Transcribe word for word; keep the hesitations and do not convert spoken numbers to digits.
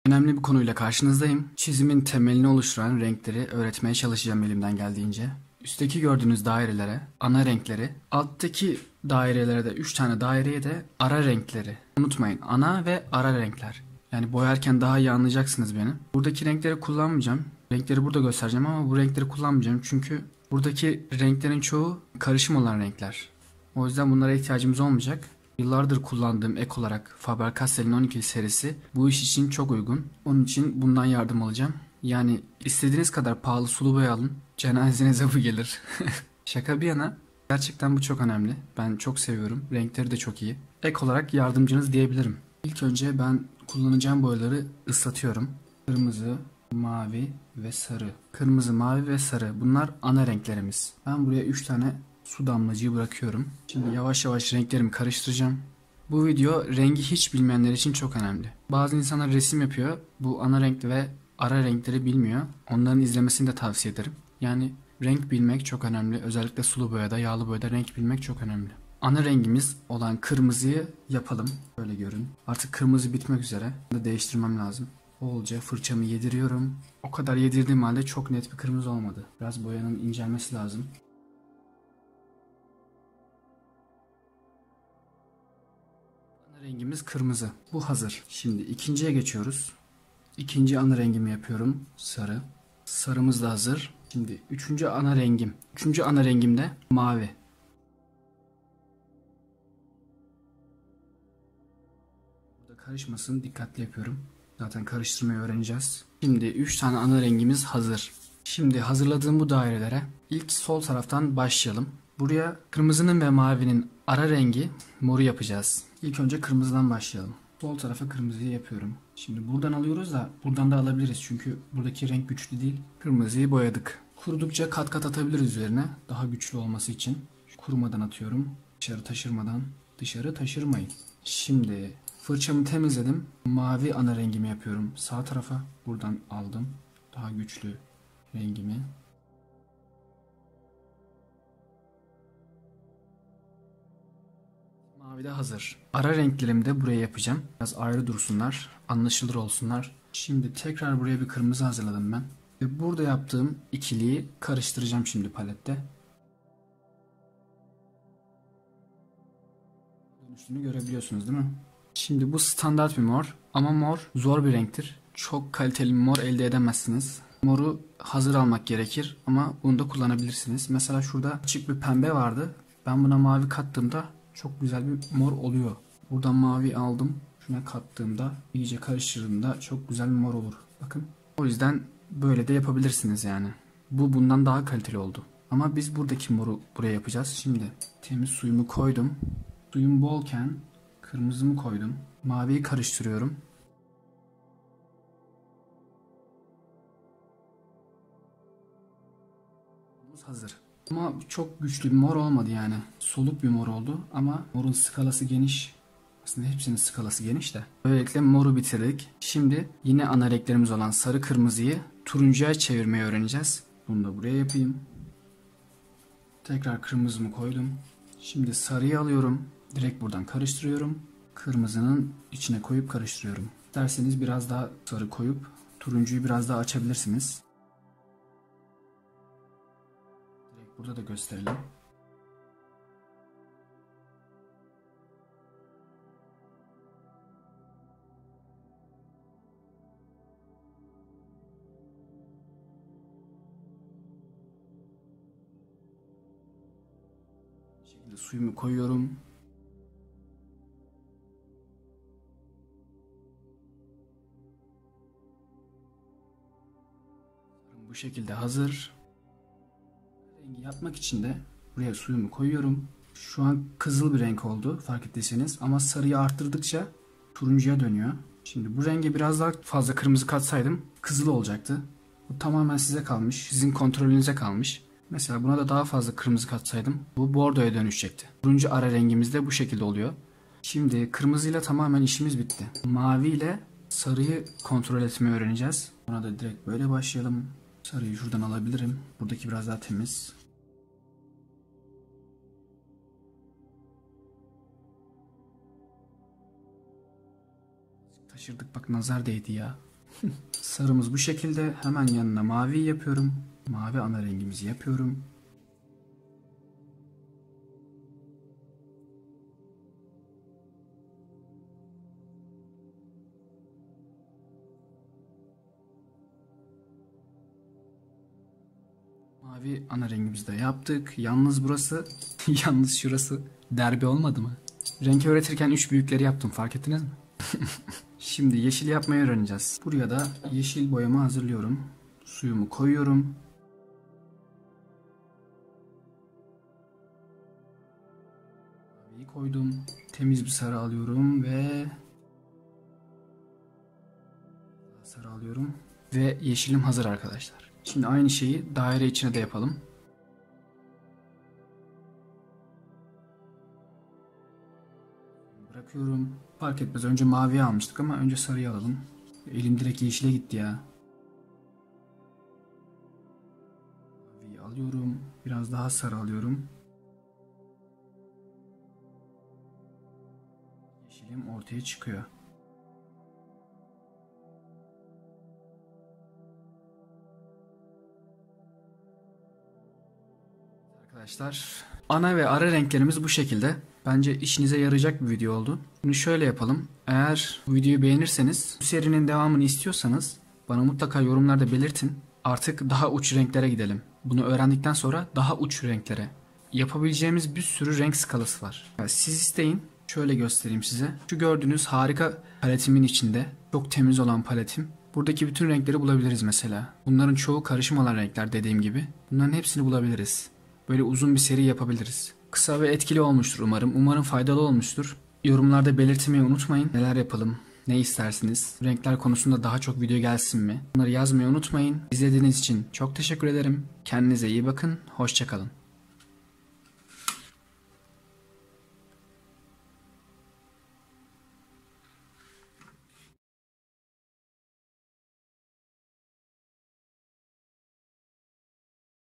Önemli bir konuyla karşınızdayım. Çizimin temelini oluşturan renkleri öğretmeye çalışacağım elimden geldiğince. Üstteki gördüğünüz dairelere ana renkleri, alttaki dairelere de üç tane daireye de ara renkleri. Unutmayın, ana ve ara renkler. Yani boyarken daha iyi anlayacaksınız beni. Buradaki renkleri kullanmayacağım. Renkleri burada göstereceğim ama bu renkleri kullanmayacağım çünkü buradaki renklerin çoğu karışım olan renkler. O yüzden bunlara ihtiyacımız olmayacak. Yıllardır kullandığım ek olarak Faber-Castell'in on iki serisi bu iş için çok uygun. Onun için bundan yardım alacağım. Yani istediğiniz kadar pahalı sulu boya alın. Cenazenize bu gelir. Şaka bir yana gerçekten bu çok önemli. Ben çok seviyorum. Renkleri de çok iyi. Ek olarak yardımcınız diyebilirim. İlk önce ben kullanacağım boyaları ıslatıyorum. Kırmızı, mavi ve sarı. Kırmızı, mavi ve sarı. Bunlar ana renklerimiz. Ben buraya üç tane su damlacığı bırakıyorum. Şimdi yavaş yavaş renklerimi karıştıracağım. Bu video rengi hiç bilmeyenler için çok önemli. Bazı insanlar resim yapıyor. Bu ana renk ve ara renkleri bilmiyor. Onların izlemesini de tavsiye ederim. Yani renk bilmek çok önemli. Özellikle sulu boyada, yağlı boyada renk bilmek çok önemli. Ana rengimiz olan kırmızıyı yapalım. Böyle görün. Artık kırmızı bitmek üzere. Bunu da değiştirmem lazım. Bolca fırçamı yediriyorum. O kadar yedirdiğim halde çok net bir kırmızı olmadı. Biraz boyanın incelmesi lazım. Rengimiz kırmızı. Bu hazır. Şimdi ikinciye geçiyoruz. İkinci ana rengimi yapıyorum. Sarı. Sarımız da hazır. Şimdi üçüncü ana rengim. Üçüncü ana rengim de mavi. Burada karışmasın. Dikkatli yapıyorum. Zaten karıştırmayı öğreneceğiz. Şimdi üç tane ana rengimiz hazır. Şimdi hazırladığım bu dairelere ilk sol taraftan başlayalım. Buraya kırmızının ve mavinin ara rengi moru yapacağız. İlk önce kırmızıdan başlayalım. Sol tarafa kırmızıyı yapıyorum. Şimdi buradan alıyoruz da buradan da alabiliriz çünkü buradaki renk güçlü değil. Kırmızıyı boyadık. Kurudukça kat kat atabiliriz üzerine daha güçlü olması için. Kurumadan atıyorum. Dışarı taşırmadan. Dışarı taşırmayın. Şimdi fırçamı temizledim. Mavi ana rengimi yapıyorum. Sağ tarafa buradan aldım. Daha güçlü rengimi. Mavi de hazır. Ara renklerimi de buraya yapacağım. Biraz ayrı dursunlar. Anlaşılır olsunlar. Şimdi tekrar buraya bir kırmızı hazırladım ben. Ve burada yaptığım ikiliyi karıştıracağım şimdi palette. Dönüşünü görebiliyorsunuz değil mi? Şimdi bu standart bir mor. Ama mor zor bir renktir. Çok kaliteli bir mor elde edemezsiniz. Moru hazır almak gerekir ama bunu da kullanabilirsiniz. Mesela şurada açık bir pembe vardı. Ben buna mavi kattığımda çok güzel bir mor oluyor. Buradan mavi aldım. Şuna kattığımda, iyice karıştırdığımda çok güzel bir mor olur. Bakın. O yüzden böyle de yapabilirsiniz yani. Bu bundan daha kaliteli oldu. Ama biz buradaki moru buraya yapacağız. Şimdi temiz suyumu koydum. Suyum bolken kırmızımı koydum. Maviyi karıştırıyorum. Hazır. Ama çok güçlü bir mor olmadı yani. Soluk bir mor oldu ama morun skalası geniş. Aslında hepsinin skalası geniş de. Böylelikle moru bitirdik. Şimdi yine ana renklerimiz olan sarı kırmızıyı turuncuya çevirmeyi öğreneceğiz. Bunu da buraya yapayım. Tekrar kırmızımı koydum. Şimdi sarıyı alıyorum. Direkt buradan karıştırıyorum. Kırmızının içine koyup karıştırıyorum. İsterseniz biraz daha sarı koyup turuncuyu biraz daha açabilirsiniz. Burada da gösterelim. Bu şekilde suyumu koyuyorum. Bu şekilde hazır. Rengi yapmak için de buraya suyumu koyuyorum. Şu an kızıl bir renk oldu fark ettiyseniz ama sarıyı arttırdıkça turuncuya dönüyor. Şimdi bu renge biraz daha fazla kırmızı katsaydım kızıl olacaktı. Bu tamamen size kalmış, sizin kontrolünüze kalmış. Mesela buna da daha fazla kırmızı katsaydım bu bordoya dönüşecekti. Turuncu ara rengimiz de bu şekilde oluyor. Şimdi kırmızıyla tamamen işimiz bitti. Mavi ile sarıyı kontrol etmeyi öğreneceğiz. Buna da direkt böyle başlayalım. Sarıyı şuradan alabilirim. Buradaki biraz daha temiz. Taşırdık bak nazar değdi ya. Sarımız bu şekilde. Hemen yanına mavi yapıyorum. Mavi ana rengimizi yapıyorum. Mavi ana rengimizi de yaptık. Yalnız burası, yalnız şurası derbi olmadı mı? Renk öğretirken üç büyükleri yaptım, fark ettiniz mi? Şimdi yeşil yapmayı öğreneceğiz. Buraya da yeşil boyamı hazırlıyorum. Suyumu koyuyorum. Maviyi koydum. Temiz bir sarı alıyorum ve sarı alıyorum ve yeşilim hazır arkadaşlar. Şimdi aynı şeyi daire içine de yapalım. Bırakıyorum. Fark etmez. Önce maviyi almıştık ama önce sarıyı alalım. Elim direkt yeşile gitti ya. Maviyi alıyorum. Biraz daha sarı alıyorum. Yeşilim ortaya çıkıyor. Arkadaşlar, ana ve ara renklerimiz bu şekilde. Bence işinize yarayacak bir video oldu. Şimdi şöyle yapalım. Eğer bu videoyu beğenirseniz, bu serinin devamını istiyorsanız bana mutlaka yorumlarda belirtin. Artık daha uç renklere gidelim. Bunu öğrendikten sonra daha uç renklere. Yapabileceğimiz bir sürü renk skalası var. Yani siz isteyin. Şöyle göstereyim size. Şu gördüğünüz harika paletimin içinde, çok temiz olan paletim. Buradaki bütün renkleri bulabiliriz mesela. Bunların çoğu karışım olan renkler dediğim gibi. Bunların hepsini bulabiliriz. Böyle uzun bir seri yapabiliriz. Kısa ve etkili olmuştur umarım. Umarım faydalı olmuştur. Yorumlarda belirtmeyi unutmayın. Neler yapalım? Ne istersiniz? Renkler konusunda daha çok video gelsin mi? Bunları yazmayı unutmayın. İzlediğiniz için çok teşekkür ederim. Kendinize iyi bakın. Hoşça kalın.